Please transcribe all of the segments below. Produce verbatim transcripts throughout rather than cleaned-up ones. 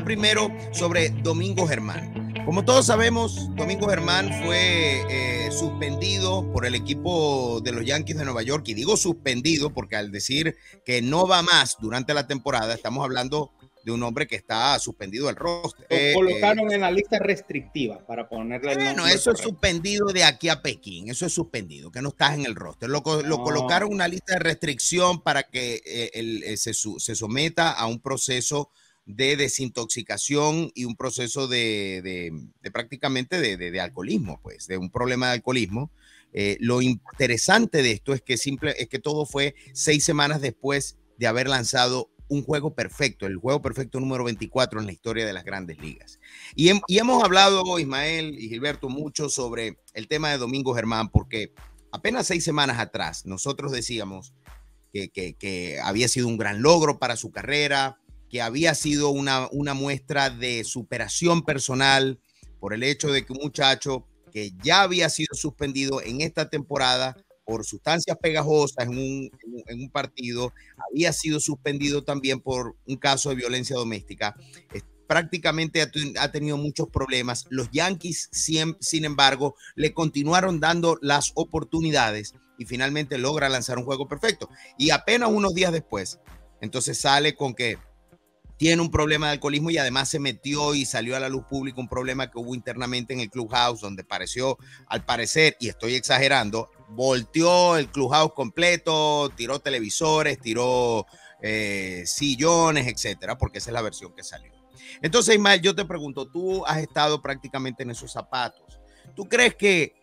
primero sobre Domingo Germán. Como todos sabemos, Domingo Germán fue eh, suspendido por el equipo de los Yankees de Nueva York, y digo suspendido porque al decir que no va más durante la temporada, estamos hablando de un hombre que está suspendido del roster. Lo colocaron eh, en la lista restrictiva para ponerle el bueno, nombre eso correcto. es suspendido de aquí a Pekín, eso es suspendido, que no estás en el roster. Lo, lo no. colocaron en una lista de restricción para que eh, el, eh, se, se someta a un proceso de desintoxicación y un proceso de, de, de prácticamente de, de, de alcoholismo, pues, de un problema de alcoholismo. Eh, lo interesante de esto es que, simple, es que todo fue seis semanas después de haber lanzado un juego perfecto, el juego perfecto número veinticuatro en la historia de las grandes ligas. Y, he, y hemos hablado, Ismael y Gilberto, mucho sobre el tema de Domingo Germán, porque apenas seis semanas atrás nosotros decíamos que, que, que había sido un gran logro para su carrera, que había sido una, una muestra de superación personal por el hecho de que un muchacho que ya había sido suspendido en esta temporada por sustancias pegajosas en un, en un partido, había sido suspendido también por un caso de violencia doméstica. Es, prácticamente ha, ha tenido muchos problemas. Los Yankees, sin, sin embargo, le continuaron dando las oportunidades y finalmente logra lanzar un juego perfecto. Y apenas unos días después, entonces sale con que tiene un problema de alcoholismo y además se metió y salió a la luz pública un problema que hubo internamente en el clubhouse, donde pareció, al parecer, y estoy exagerando, volteó el clubhouse completo, tiró televisores, tiró eh, sillones, etcétera, porque esa es la versión que salió. Entonces, Ismael, yo te pregunto, tú has estado prácticamente en esos zapatos. ¿Tú crees que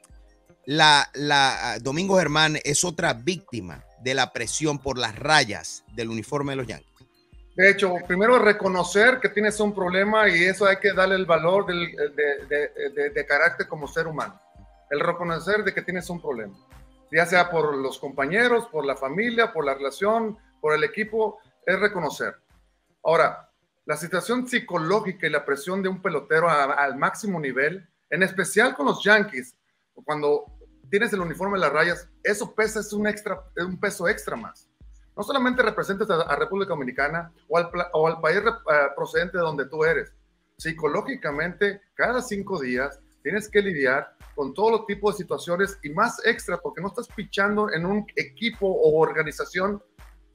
la, la Domingo Germán es otra víctima de la presión por las rayas del uniforme de los Yankees? De hecho, primero reconocer que tienes un problema y eso hay que darle el valor del, de, de, de, de carácter como ser humano. El reconocer de que tienes un problema, ya sea por los compañeros, por la familia, por la relación, por el equipo, es reconocer. Ahora, la situación psicológica y la presión de un pelotero a, al máximo nivel, en especial con los Yankees, cuando tienes el uniforme de las rayas, eso pesa, es un, extra, es un peso extra más. No solamente representas a, a República Dominicana o al, o al país uh, procedente de donde tú eres. Psicológicamente, cada cinco días tienes que lidiar con todo los tipos de situaciones y más extra porque no estás pichando en un equipo o organización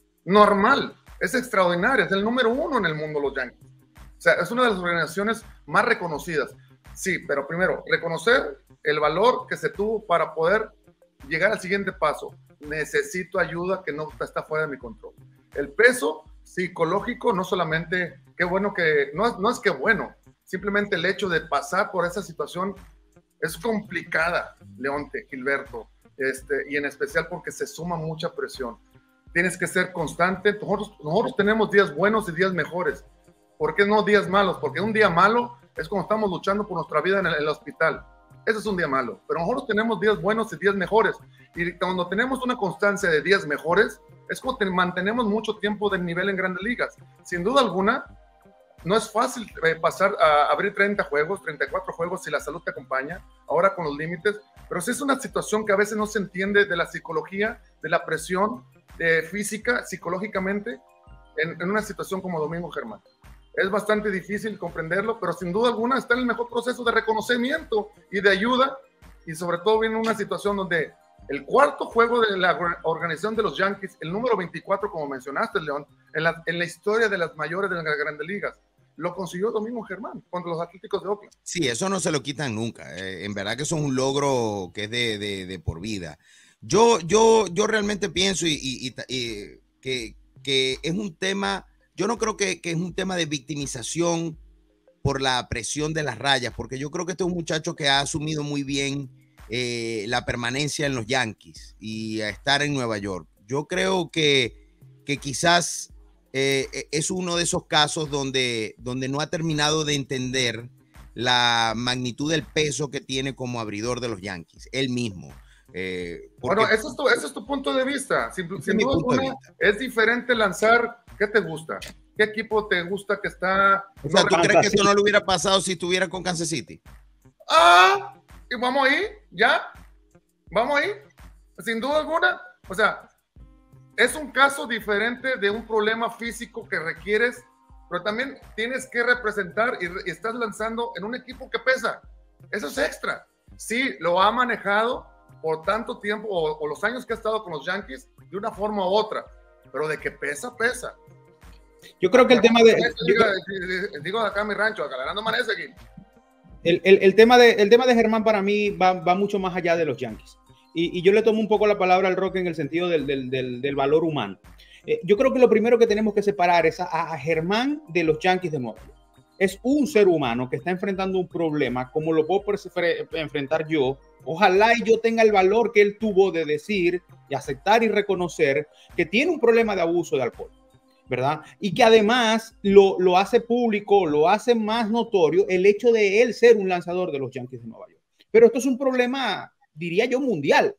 normal. Es extraordinario, es el número uno en el mundo los Yankees. O sea, es una de las organizaciones más reconocidas. Sí, pero primero, reconocer el valor que se tuvo para poder llegar al siguiente paso. Necesito ayuda que no está fuera de mi control. El peso psicológico, no solamente, qué bueno que, no, no es que bueno, simplemente el hecho de pasar por esa situación es complicada, Leonte, Gilberto, este, y en especial porque se suma mucha presión. Tienes que ser constante. Nosotros, nosotros tenemos días buenos y días mejores. ¿Por qué no días malos? Porque un día malo es cuando estamos luchando por nuestra vida en el, en el hospital. Ese es un día malo, pero nosotros tenemos días buenos y días mejores. Y cuando tenemos una constancia de días mejores, es como te mantenemos mucho tiempo de nivel en grandes ligas. Sin duda alguna, no es fácil eh, pasar a abrir treinta juegos, treinta y cuatro juegos si la salud te acompaña, ahora con los límites, pero sí es una situación que a veces no se entiende de la psicología, de la presión de física, psicológicamente, en, en una situación como Domingo Germán. Es bastante difícil comprenderlo, pero sin duda alguna está en el mejor proceso de reconocimiento y de ayuda, y sobre todo viene una situación donde el cuarto juego de la organización de los Yankees, el número veinticuatro, como mencionaste, León, en la, en la historia de las mayores de las grandes ligas, lo consiguió Domingo Germán contra los Atléticos de Oakland. Sí, eso no se lo quitan nunca. Eh, en verdad que eso es un logro que es de, de, de por vida. Yo, yo, yo realmente pienso y, y, y, que, que es un tema... Yo no creo que, que es un tema de victimización por la presión de las rayas, porque yo creo que este es un muchacho que ha asumido muy bien eh, la permanencia en los Yankees y a estar en Nueva York. Yo creo que, que quizás eh, es uno de esos casos donde, donde no ha terminado de entender la magnitud del peso que tiene como abridor de los Yankees, él mismo. Eh, porque, bueno, ese es, tu, ese es tu punto de vista. Sin, sin duda alguna, es diferente lanzar. ¿Qué te gusta? ¿Qué equipo te gusta que está? O sea, ¿tú no, crees que esto no le hubiera pasado si estuviera con Kansas City? Ah, y vamos ahí, ya. Vamos ahí. Sin duda alguna. O sea, es un caso diferente de un problema físico que requieres pero también tienes que representar y, y estás lanzando en un equipo que pesa. Eso es extra. Sí, lo ha manejado por tanto tiempo o, o los años que ha estado con los Yankees de una forma u otra, pero de que pesa, pesa. Yo creo que el tema de... Digo, digo acá en mi rancho, aclarando amanece aquí. El, el, el, tema de, el tema de Germán para mí va, va mucho más allá de los Yankees. Y, y yo le tomo un poco la palabra al Roque en el sentido del, del, del, del valor humano. Eh, yo creo que lo primero que tenemos que separar es a, a Germán de los Yankees de Nueva York. Es un ser humano que está enfrentando un problema como lo puedo enfrentar yo. Ojalá y yo tenga el valor que él tuvo de decir y aceptar y reconocer que tiene un problema de abuso de alcohol, ¿verdad? Y que además lo, lo hace público, lo hace más notorio el hecho de él ser un lanzador de los Yankees de Nueva York. Pero esto es un problema, diría yo, mundial.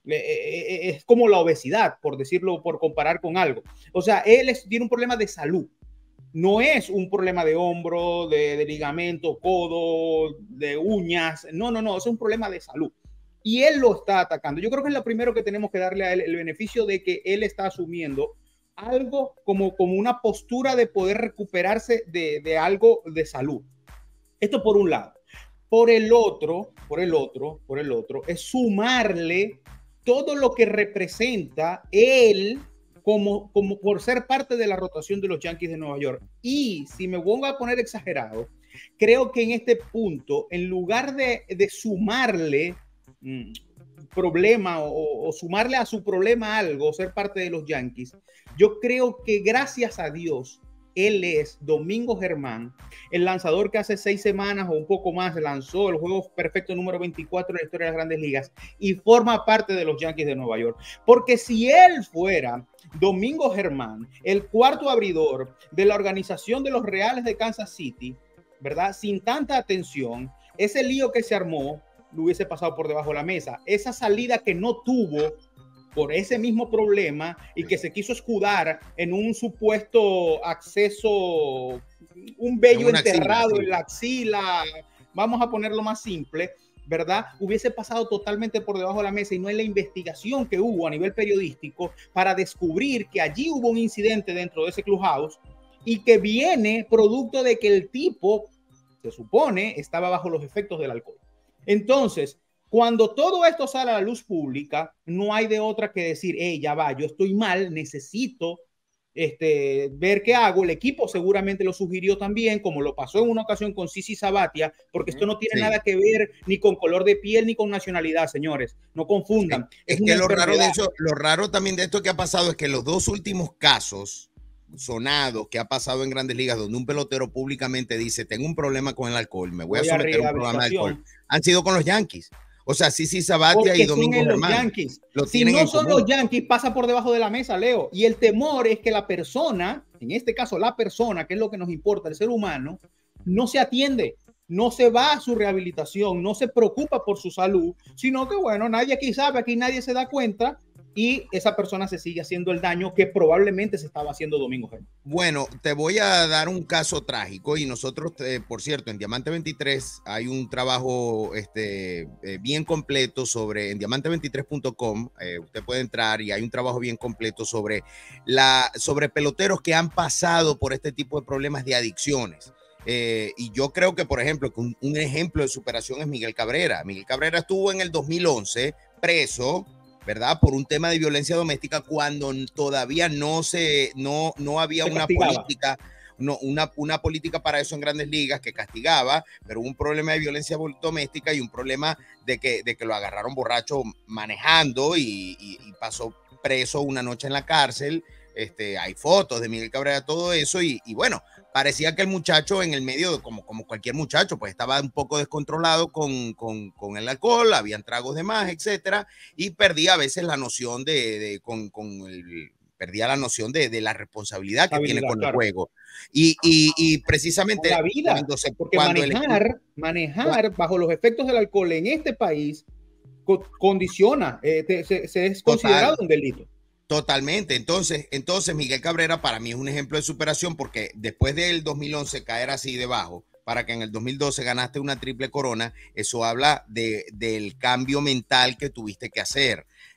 Es como la obesidad, por decirlo, por comparar con algo. O sea, él es, tiene un problema de salud. No es un problema de hombro, de, de ligamento, codo, de uñas. No, no, no, es un problema de salud. Y él lo está atacando. Yo creo que es lo primero que tenemos que darle a él, el beneficio de que él está asumiendo algo como, como una postura de poder recuperarse de, de algo de salud. Esto por un lado. Por el otro, por el otro, por el otro, es sumarle todo lo que representa él como, como por ser parte de la rotación de los Yankees de Nueva York. Y si me pongo a poner exagerado, creo que en este punto, en lugar de, de sumarle mmm, problema o, o sumarle a su problema algo, ser parte de los Yankees, yo creo que gracias a Dios, él es Domingo Germán, el lanzador que hace seis semanas o un poco más lanzó el juego perfecto número veinticuatro en la historia de las Grandes Ligas y forma parte de los Yankees de Nueva York. Porque si él fuera Domingo Germán, el cuarto abridor de la organización de los Reales de Kansas City, ¿verdad? Sin tanta atención, ese lío que se armó lo hubiese pasado por debajo de la mesa. Esa salida que no tuvo por ese mismo problema y que se quiso escudar en un supuesto acceso, un vello enterrado axila, sí. en la axila, vamos a ponerlo más simple, ¿verdad? Hubiese pasado totalmente por debajo de la mesa y no en la investigación que hubo a nivel periodístico para descubrir que allí hubo un incidente dentro de ese clubhouse y que viene producto de que el tipo, se supone, estaba bajo los efectos del alcohol. Entonces, cuando todo esto sale a la luz pública, no hay de otra que decir, hey, ya va, yo estoy mal, necesito este, ver qué hago. El equipo seguramente lo sugirió también, como lo pasó en una ocasión con CeCe Sabathia, porque esto no tiene sí. nada que ver ni con color de piel ni con nacionalidad, señores. No confundan. Sí. Es, es que lo raro, de eso, lo raro también de esto que ha pasado es que los dos últimos casos sonados que ha pasado en Grandes Ligas, donde un pelotero públicamente dice, tengo un problema con el alcohol, me voy, voy a someter a un programa de alcohol, han sido con los Yankees. O sea, CeCe Sabathia y Domingo Germán. Lo si no son común. Los Yankees, pasa por debajo de la mesa, Leo. Y el temor es que la persona, en este caso la persona, que es lo que nos importa, el ser humano, no se atiende, no se va a su rehabilitación, no se preocupa por su salud, sino que, bueno, nadie aquí sabe, aquí nadie se da cuenta y esa persona se sigue haciendo el daño que probablemente se estaba haciendo Domingo Germán. Bueno, te voy a dar un caso trágico y nosotros, eh, por cierto, en Diamante veintitrés hay un trabajo este, eh, bien completo sobre, en diamante veintitrés punto com, eh, usted puede entrar y hay un trabajo bien completo sobre, la, sobre peloteros que han pasado por este tipo de problemas de adicciones. Eh, y yo creo que, por ejemplo, un, un ejemplo de superación es Miguel Cabrera. Miguel Cabrera estuvo en el dos mil once preso, ¿verdad? Por un tema de violencia doméstica cuando todavía no se, no, no había una política, no, una, una política para eso en Grandes Ligas que castigaba, pero hubo un problema de violencia doméstica y un problema de que, de que lo agarraron borracho manejando y, y, y pasó preso una noche en la cárcel. Este, hay fotos de Miguel Cabrera, todo eso, y, y bueno, parecía que el muchacho en el medio, como, como cualquier muchacho, pues estaba un poco descontrolado con, con, con el alcohol, habían tragos de más, etcétera, y perdía a veces la noción de, de con, con el, perdía la noción de, de la responsabilidad que tiene con claro. el juego. Y, y, y precisamente la vida, cuando se, porque cuando manejar, el, manejar cuando, bajo los efectos del alcohol en este país co condiciona, eh, te, se, se es considerado total. un delito. Totalmente. Entonces, entonces Miguel Cabrera para mí es un ejemplo de superación porque después del dos mil once caer así debajo para que en el dos mil doce ganaste una triple corona, eso habla de, del cambio mental que tuviste que hacer.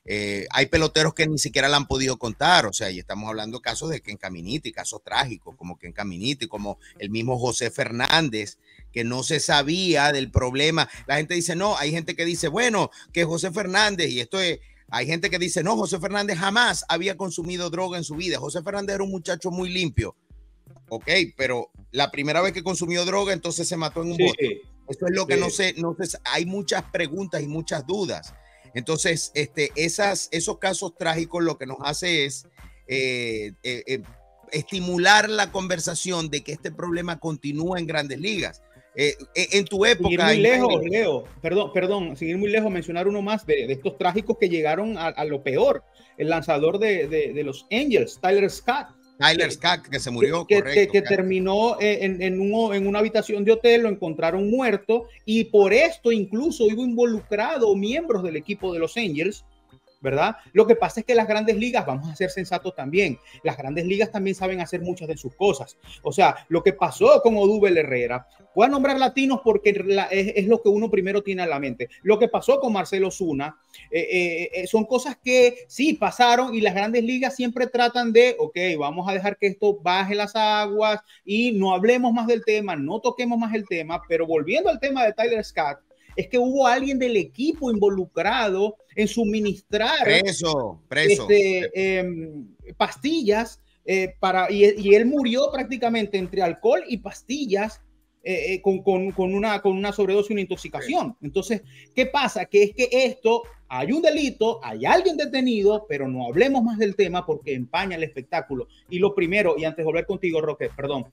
Eh, hay peloteros que ni siquiera la han podido contar, o sea, y estamos hablando de casos de Ken Caminiti, casos trágicos como Ken Caminiti, como el mismo José Fernández, que no se sabía del problema. La gente dice, no, hay gente que dice, bueno, que José Fernández, y esto es, hay gente que dice, no, José Fernández jamás había consumido droga en su vida. José Fernández era un muchacho muy limpio. Ok, pero la primera vez que consumió droga, entonces se mató en un sí, bote. Eso es lo que sí. no sé, no sé, hay muchas preguntas y muchas dudas. Entonces, este, esas, esos casos trágicos lo que nos hace es eh, eh, eh, estimular la conversación de que este problema continúa en Grandes Ligas. Eh, en tu época. Seguir muy lejos, en... Leo, perdón, perdón, seguir muy lejos, mencionar uno más de, de estos trágicos que llegaron a, a lo peor. El lanzador de, de, de los Angels, Tyler Scott. Tyler Scott, que se murió, que, correcto. Que, que terminó en, en, un, en una habitación de hotel, lo encontraron muerto y por esto incluso hubo involucrado miembros del equipo de los Angels, ¿verdad? Lo que pasa es que las Grandes Ligas, vamos a ser sensatos también, las Grandes Ligas también saben hacer muchas de sus cosas. O sea, lo que pasó con Odubel Herrera, voy a nombrar latinos porque la, es, es lo que uno primero tiene en la mente. Lo que pasó con Marcell Ozuna, eh, eh, son cosas que sí pasaron y las Grandes Ligas siempre tratan de, ok, vamos a dejar que esto baje las aguas y no hablemos más del tema, no toquemos más el tema, pero volviendo al tema de Tyler Scott, es que hubo alguien del equipo involucrado en suministrar preso, preso. Este, eh, pastillas eh, para, y, y él murió prácticamente entre alcohol y pastillas eh, eh, con, con, con, una, con una sobredosis, una intoxicación. Entonces, ¿qué pasa? Que es que esto, hay un delito, hay alguien detenido, pero no hablemos más del tema porque empaña el espectáculo. Y lo primero, y antes de volver contigo, Roque, perdón,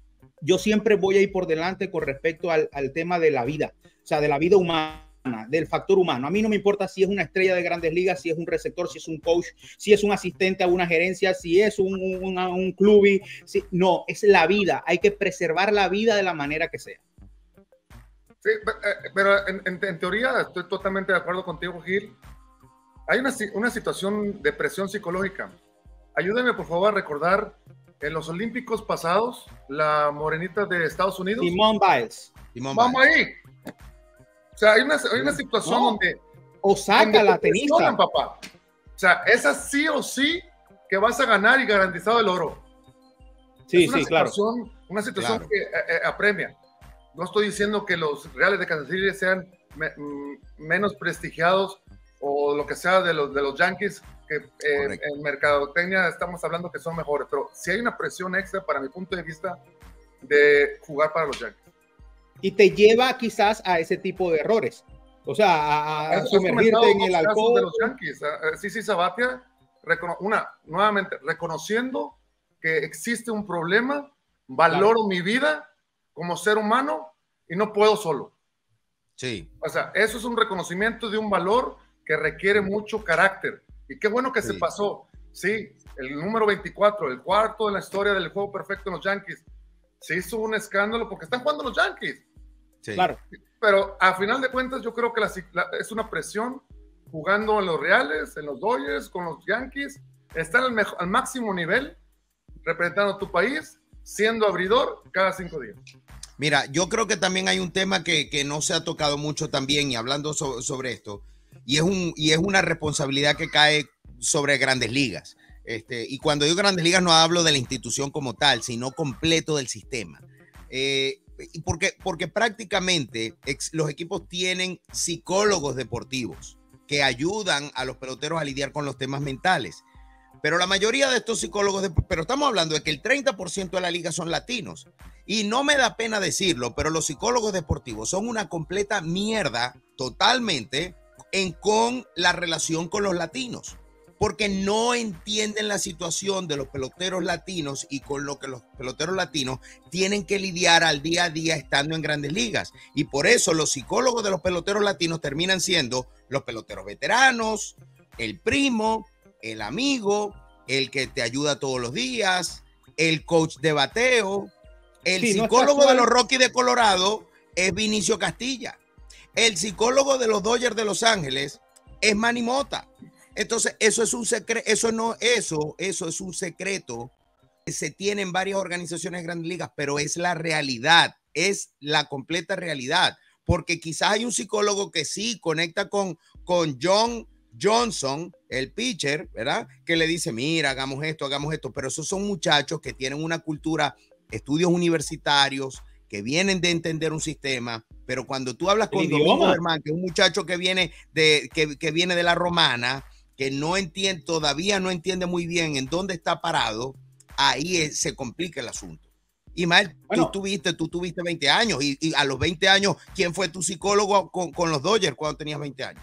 yo siempre voy a ir por delante con respecto al, al tema de la vida, o sea, de la vida humana, del factor humano. A mí no me importa si es una estrella de Grandes Ligas, si es un receptor, si es un coach, si es un asistente a una gerencia, si es un, un, un club. Si, no, es la vida. Hay que preservar la vida de la manera que sea. Sí, pero en, en, en teoría estoy totalmente de acuerdo contigo, Gil. Hay una, una situación de presión psicológica. Ayúdenme, por favor, a recordar en los Olímpicos pasados, la morenita de Estados Unidos. Simone Biles. Simone Vamos Biles. ahí. O sea, hay una, hay una situación no. donde... Osaka, la tenista. Papá. O sea, esa sí o sí que vas a ganar y garantizado el oro. Sí, es una sí, situación, claro. Una situación claro. que eh, apremia. No estoy diciendo que los Reales de Kansas City sean me, menos prestigiados o lo que sea de los, de los Yankees, que eh, en mercadotecnia estamos hablando que son mejores, pero sí hay una presión extra para mi punto de vista de jugar para los Yankees. Y te lleva quizás a ese tipo de errores, o sea, a, a sumergirte en el alcohol. De los Yankees. Sí, sí, Sabathia, una, nuevamente, reconociendo que existe un problema, valoro claro. mi vida como ser humano y no puedo solo. Sí. O sea, eso es un reconocimiento de un valor que requiere mucho carácter. Y qué bueno que sí. se pasó. Sí, el número veinticuatro, el cuarto de la historia del juego perfecto en los Yankees. Se hizo un escándalo porque están jugando los Yankees. Sí. Claro. Pero a final de cuentas yo creo que la, la, es una presión jugando en los Reales, en los Dodgers, con los Yankees. Estar al, mejor, al máximo nivel, representando a tu país, siendo abridor cada cinco días. Mira, yo creo que también hay un tema que, que no se ha tocado mucho también, y hablando so, sobre esto, y es, un, y es una responsabilidad que cae sobre Grandes Ligas. Este, y cuando digo Grandes Ligas no hablo de la institución como tal, sino completo del sistema. Eh, porque, porque prácticamente ex, los equipos tienen psicólogos deportivos que ayudan a los peloteros a lidiar con los temas mentales. Pero la mayoría de estos psicólogos, de, pero estamos hablando de que el treinta por ciento de la liga son latinos. Y no me da pena decirlo, pero los psicólogos deportivos son una completa mierda totalmente en, con la relación con los latinos. Porque no entienden la situación de los peloteros latinos y con lo que los peloteros latinos tienen que lidiar al día a día estando en Grandes Ligas. Y por eso los psicólogos de los peloteros latinos terminan siendo los peloteros veteranos, el primo, el amigo, el que te ayuda todos los días, el coach de bateo. El sí, psicólogo no de los Rockies de Colorado es Vinicio Castilla. El psicólogo de los Dodgers de Los Ángeles es Manny Mota. Entonces, eso es un secreto, eso no, eso, eso es un secreto que se tiene en varias organizaciones de Grandes Ligas, pero es la realidad, es la completa realidad, porque quizás hay un psicólogo que sí conecta con, con John Johnson, el pitcher, ¿verdad? Que le dice, mira, hagamos esto, hagamos esto, pero esos son muchachos que tienen una cultura, estudios universitarios, que vienen de entender un sistema, pero cuando tú hablas con Domingo Germán, que es un muchacho que viene de, que, que viene de la Romana, que no entiende, todavía no entiende muy bien en dónde está parado, ahí es, se complica el asunto. Ismael, bueno, tú tuviste, tú tuviste veinte años y, y a los veinte años, ¿quién fue tu psicólogo con, con los Dodgers cuando tenías veinte años?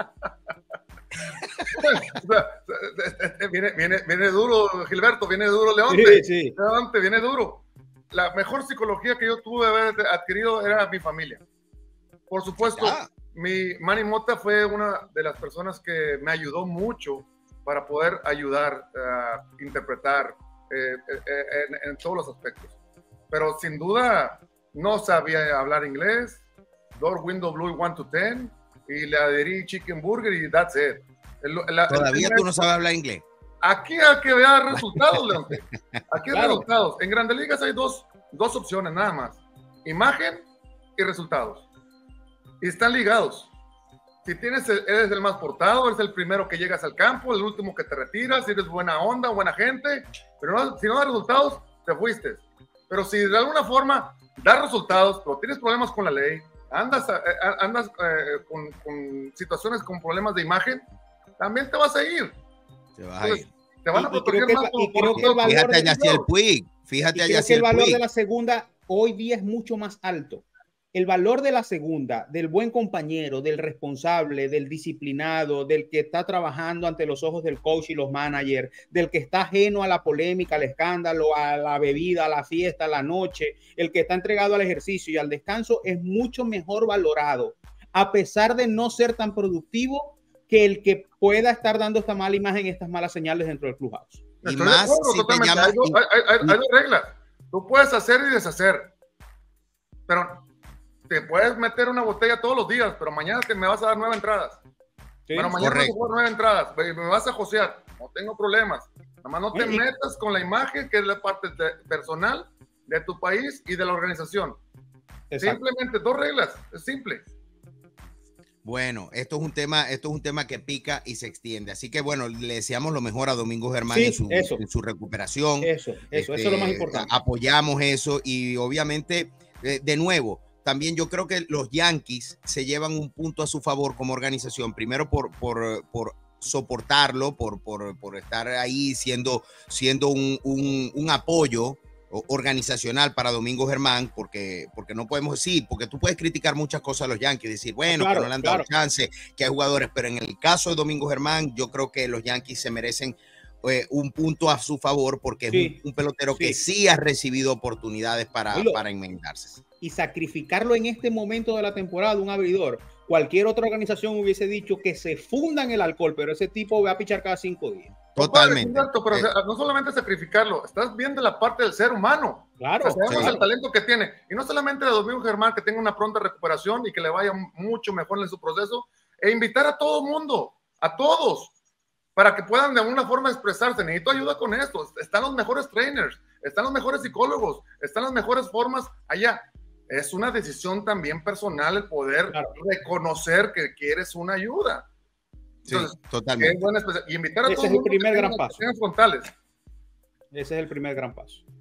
viene, viene, viene duro, Gilberto, viene duro, Leonte. Sí, sí. Leonte, viene duro. La mejor psicología que yo tuve haber adquirido era mi familia. Por supuesto, ya. mi Manny Mota fue una de las personas que me ayudó mucho para poder ayudar a uh, interpretar eh, eh, en, en todos los aspectos. Pero sin duda no sabía hablar inglés, door window blue one to ten, y le adherí chicken burger y that's it. El, la, Todavía tú no sabes hablar inglés. Aquí hay que ver resultados, Leonte. Aquí hay claro. resultados. En Grandes Ligas hay dos, dos opciones nada más. Imagen y resultados. Y están ligados. Si tienes, eres el más portado, eres el primero que llegas al campo, el último que te retiras, si eres buena onda, buena gente, pero no, si no da resultados, te fuiste. Pero si de alguna forma das resultados, pero tienes problemas con la ley, andas, eh, andas eh, con, con situaciones con problemas de imagen, también te vas a ir. Te vas a ir. Te van a proteger más. Y creo que el valor fíjate allá hacia el Puig. Fíjate allá hacia el valor Puig. de la segunda hoy día es mucho más alto. El valor de la segunda, del buen compañero, del responsable, del disciplinado, del que está trabajando ante los ojos del coach y los managers, del que está ajeno a la polémica, al escándalo, a la bebida, a la fiesta, a la noche, el que está entregado al ejercicio y al descanso, es mucho mejor valorado, a pesar de no ser tan productivo que el que pueda estar dando esta mala imagen, estas malas señales dentro del clubhouse. Y Estoy más acuerdo, si te llamas... hay, hay, hay, hay dos reglas. Tú puedes hacer y deshacer, pero te puedes meter una botella todos los días, pero mañana te me vas a dar nueve entradas. Sí, pero mañana vas a jugar nueve entradas, me vas a josear, no tengo problemas. Nada más no te sí. metas con la imagen, que es la parte de, personal de tu país y de la organización. Exacto. Simplemente dos reglas, es simple. Bueno, esto es un tema, esto es un tema que pica y se extiende. Así que bueno, le deseamos lo mejor a Domingo Germán sí, en, su, en su recuperación. Eso, eso, este, eso es lo más importante. Apoyamos eso y obviamente, de, de nuevo, también yo creo que los Yankees se llevan un punto a su favor como organización, primero por, por, por soportarlo, por, por, por estar ahí siendo, siendo un, un, un apoyo organizacional para Domingo Germán, porque, porque no podemos decir, porque tú puedes criticar muchas cosas a los Yankees, decir, bueno, claro, que no le han dado claro. chance, que hay jugadores, pero en el caso de Domingo Germán, yo creo que los Yankees se merecen eh, un punto a su favor, porque sí, es un, un pelotero sí. que sí ha recibido oportunidades para, para enmendarse. Y sacrificarlo en este momento de la temporada, un abridor, cualquier otra organización hubiese dicho que se funda en el alcohol, pero ese tipo va a pichar cada cinco días. Totalmente. Cierto, pero eh. o sea, no solamente sacrificarlo, estás viendo la parte del ser humano. Claro. O sea, sabemos sí. el talento que tiene. Y no solamente de Domingo Germán, que tenga una pronta recuperación y que le vaya mucho mejor en su proceso, e invitar a todo mundo, a todos, para que puedan de alguna forma expresarse. Necesito ayuda con esto. Están los mejores trainers, están los mejores psicólogos, están las mejores formas allá. Es una decisión también personal el poder claro. reconocer que quieres una ayuda. Entonces, sí, totalmente. Y invitar a Ese todos es el primer gran paso. Frontales. Ese es el primer gran paso.